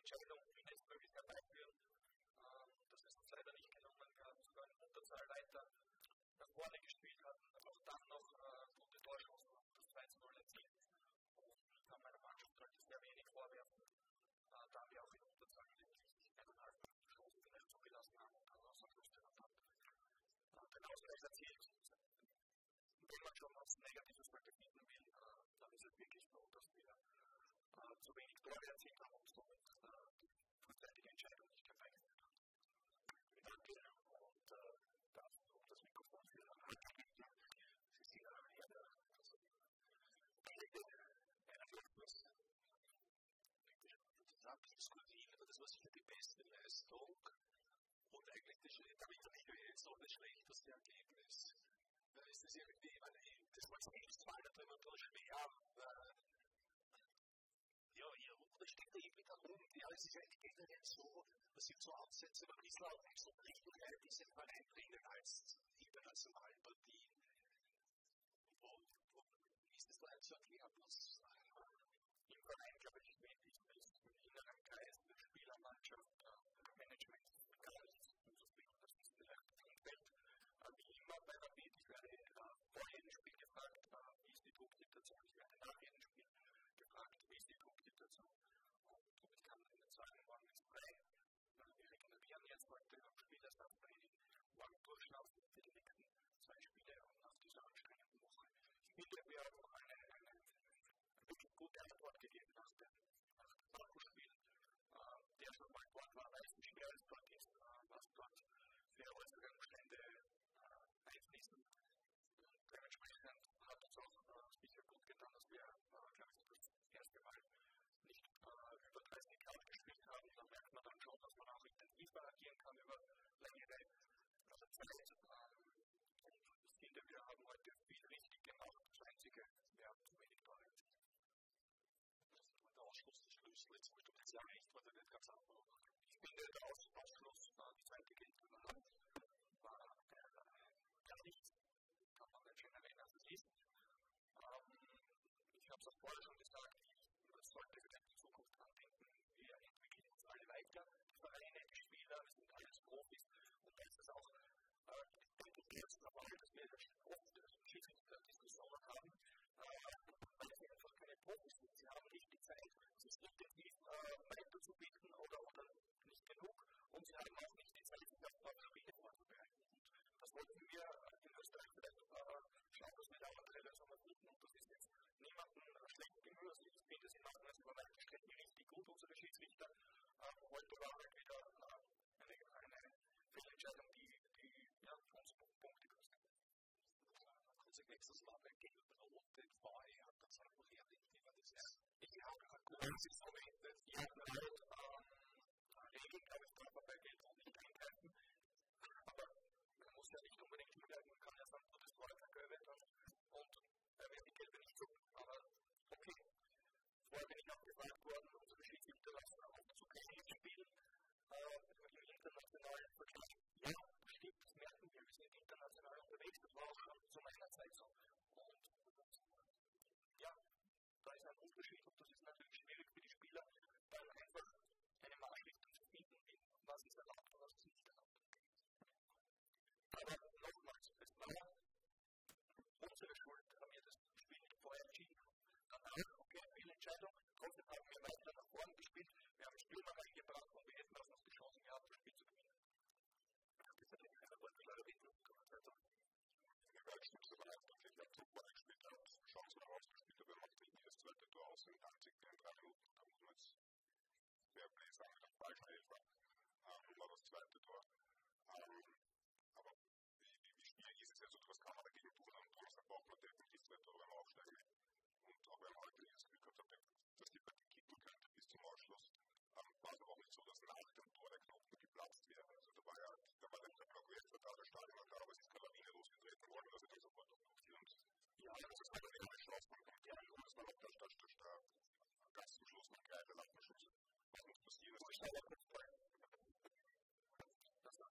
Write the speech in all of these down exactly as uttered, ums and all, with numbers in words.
Entscheidung schnellstmöglich herbeiführen. Ähm, das ist uns leider nicht gelungen. Wir haben sogar einen Unterzahl weiter nach vorne gespielt, hatten aber auch dann noch äh, gute Torchancen und das zwei zu null erzielt. Und kann meiner Mannschaft heute sehr wenig vorwerfen, äh, da wir auch in Unterzahl eigentlich eineinhalb Chancen vielleicht zugelassen haben und dann aus dem Schluss dann äh, den Ausgleich erzielt. Wenn man schon was Negatives heute finden will, äh, dann ist es wirklich so, dass wir äh, zu wenig Tore erzielt haben und somit äh, die frühzeitige Entscheidung nicht herbeigeführt haben. Danke und äh, darf um das Mikrofon für Sie sind ja eher der diskutieren über das, was für die beste Leistung und eigentlich das, damit nicht jetzt so das schlechteste Ergebnis. Da ist es irgendwie, ich meine, das war jetzt zwar nicht immer so schwer, äh, ja, ihr das steht da irgendwie darum, ja, es ist eigentlich generell so, dass sie so Ansätze, aber es auch nicht so richtig in diesen Verein bringen als internationalen Partien. Und, und wie ist das da jetzt zu erklären? Was, im Verein, glaube ich, wichtig ist, im inneren Kreis der Spielermannschaft, äh, Management, gar nichts zu bringen, das ist vielleicht Umfeld. Äh, wie immer bei Rapid, ich werde äh, vor jedem Spiel gefragt, äh, wie ist die Drucksituation, ich werde nach jedem Spiel gefragt, wie ist die Drucksituation. Und ich kann Ihnen sagen, morgen ist frei. Äh, wir regenerieren jetzt heute am Spielerstafftraining, morgen durchschlafen für die nächsten zwei Spiele und nach dieser anstrengenden Woche. Ich finde, wir haben auch eine, eine wirklich gute Antwort gegeben nach dem Marco-Spiel. Äh, der schon mal dort war, weiß, wie schwer es dort ist, äh, was dort für äußere Umstände äh, einfließen. Und dementsprechend hat uns auch äh, sicher gut getan, dass wir, äh, glaube ich, das erste Mal nicht äh, über dreißig Grad gespielt haben. Da merkt man dann schon, dass man auch intensiver agieren kann über längere also Zeit. Ähm, und ich finde, wir haben heute viel richtig gemacht. Das Einzige, wir haben zu wenig Tore erzielt. Der Ausschluss des Schlüssel, jetzt wo du das ja recht, war der nicht ganz einfach. Ich finde, der Aus Ausschluss, äh, die zweite Gegnerin war äh, gar nichts. Kann man nicht schön erwähnen, als es ist. Ähm, ich habe es auch vorher schon gesagt, ich sollte wieder in die Zukunft andenken. Wir entwickeln uns alle weiter. Die Vereine, die Spieler, wir sind alles Profis. Und da ist es auch, äh, ich denke, das erste Mal, dass wir oft Schiedsrichter-Diskussionen haben, äh, weil sie einfach keine Profis sind. Sie haben nicht die Zeit, sich intensiv äh, weiterzubilden oder, oder nicht genug. Und sie haben auch nicht die Zeit, sich auf neue Spiele vorzubereiten. Und das wollten wir äh, in Österreich vielleicht äh, schauen, dass wir da andere Lösungen finden. Und das ist jetzt niemanden äh, schlecht gemüht. Also ich finde, sie machen das über weite Strecken richtig gut, unsere Schiedsrichter. Äh, heute war halt wieder äh, eine, eine Fehlentscheidung, die, die ja, uns Punkte kostet. Konsequenz, dass man bei Gelb-Rot den V A R hat, das einfach herlegt, wie man das ist. Ich habe das ist verwendet. Ja, halt, ähm, Regeln kann ich einfach bei Gelb-Rot nicht eingreifen. Aber man muss ja nicht unbedingt hinwerfen, man kann ja sagen, das war der Gelbe dann und da wäre die Gelbe nicht so. Aber okay. Vorher bin ich auch gefragt worden, unsere Schiedsrichter lassen auch zu keinem spielen. Äh, im internationalen Vergleich. Ja, das stimmt, das merken wir, wir sind international unterwegs, das war auch schon zu meiner Zeit so. Und ja, da ist ein Unterschied und das ist natürlich schwierig für die Spieler, dann einfach eine Maßrichtung zu finden, was ist erlaubt und was ist nicht erlaubt. Aber nochmals, es war unsere Schuld, haben wir das Spiel nicht vorher entschieden. Danach, okay, viele Entscheidung, trotzdem haben wir weiter nach vorne gespielt, wir haben Stürmer reingebracht und wir hätten auch noch die Chance gehabt, das Spiel zu gewinnen. Das hat in einer Runde leider nicht gemacht. Also, der Waldstück war einfach, ich habe super gespielt, hat Chancen herausgespielt, aber macht nicht das zweite Tor aus in achtzig, drei Minuten, da muss man jetzt fair play sagen, mit einem falschen Helfer, ähm, war das zweite Tor. Ähm, aber wie, wie, wie schwierig ist es jetzt, was kann man dagegen tun? Am Donnerstag braucht man definitiv zwei Tore beim Aufsteigen. Und auch wenn man heute das Glück gehabt hat, dass die Partie kippen könnte bis zum Ausschluss, ähm, war es aber auch nicht so, dass nach dem Tor der Knoten geplatzt wäre. Also da war ja, da war der Block jetzt total der Stadion da, aber es ist keine Lawine losgetreten worden, dass er dann sofort aufgeführt. Ja, das ist eine reale Chance, man kommt ja und es war noch der Stadtstadt ganz zum Schluss noch gleich der Lattenschluss. Was muss passieren? Das ist aber kurz bei. Das ist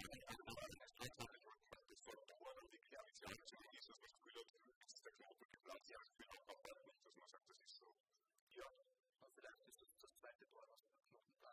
das Tor, und die Kreation ist, dass man das Gefühl hat, es ist der Knoten geplatzt. Ja, ich will auch nicht, dass man sagt, das ist so. Ja, aber vielleicht ist das das zweite Tor, was der Knoten da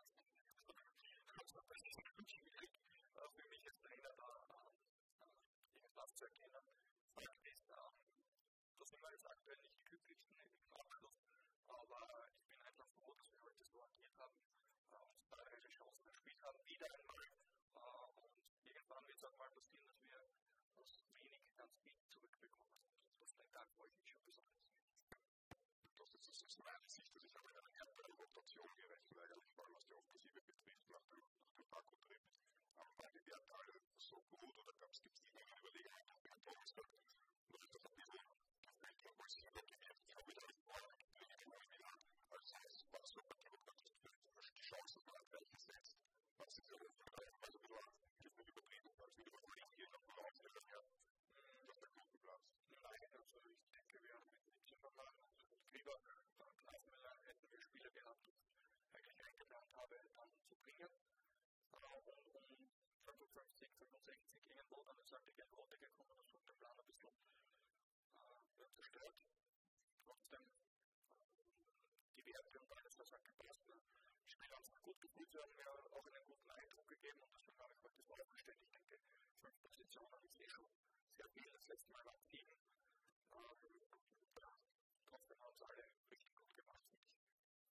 Speed zurückbekommen. Das den Tag freue ich mich schon besonders. Das ist, das ist meine Sicht, dass ich habe eine härtere Rotation gerechnet, eigentlich vor allem was die Offensive betrifft, nach dem, nach dem Baku-Trip. Aber waren die Werte alle so gut oder gab es irgendeine Überlegung, ob der Thomas sagt, muss ich das ein bisschen gefällt, obwohl es immer gewählt, ich habe wieder nicht vor, also es war super genug, dass die Chancen waren gleich gesetzt. Was ist also ein bisschen übertrieben, als wir überlegen hier noch voraus, dass der Kunden bleibt. Nein, also ich denke, wir haben mit dem Zimmermann und Weber und Glasmüller hätten wir Spieler gehabt, die ich eigentlich eingeplant habe, dann zu bringen. Und um fünfundfünfzig, fünfundsechzig gegen Boden ist halt die Gelb-Rote gekommen, das hat den Plan ein bisschen äh, zerstört. Trotzdem die Werte und alles, das hat gepasst. Die Spieler haben sich gut gefühlt, sie haben mir auch einen guten Eindruck gegeben und deswegen habe ich heute so aufgestellt. Ich denke, fünf Positionen ist eh schon sehr viel. Das letzte Mal waren es sieben. Trotzdem haben es alle richtig gut gemacht, finde ich.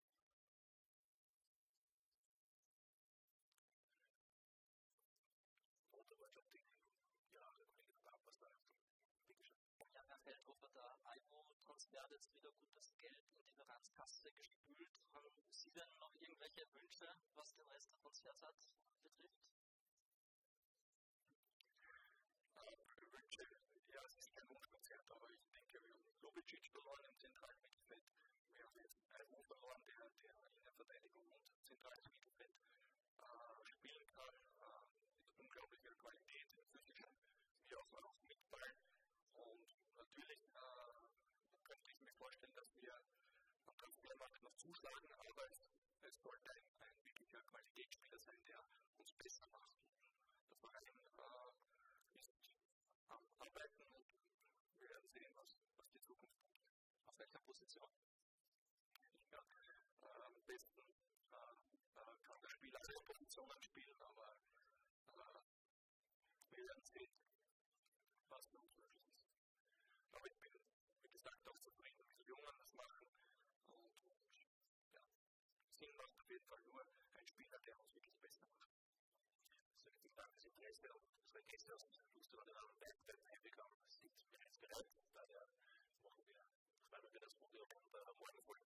Ja, Herr Feldhofer, der Almo-Transfer hat jetzt wieder gutes Geld in die Vereinskasse gespült. Haben Sie denn noch irgendwelche Wünsche, was den Rest der Transferzeit betrifft? Wünsche, ja, es ist kein Wunschkonzert, aber ich denke, wir haben Lubicic verloren im zentralen Mittelfeld. Wir haben jetzt einen verloren, der, der in der Verteidigung und zentrales Mittelfeld äh, spielen kann, äh, mit unglaublicher Qualität, physischen, wie auch noch mit Ball. Und natürlich äh, könnte ich mir vorstellen, dass wir am Transfermarkt noch zuschlagen, aber es, es sollte ein, ein wirklicher Qualitätsspieler sein, der uns besser macht. Der Verein äh, ist am Arbeiten und wir werden sehen, was, was die Zukunft bringt. Auf welcher Position? Ja, äh, am besten äh, kann der Spieler alle Positionen spielen, aber äh, wir werden sehen, was für uns möglich ist. Aber ich bin, wie gesagt, auch zufrieden, wie die Jungen das machen. Und ja, Sinn macht auf jeden Fall nur ein Spieler, der uns wirklich besser macht. Vielen Dank für das Interesse und unsere Gäste aus dem Fußball.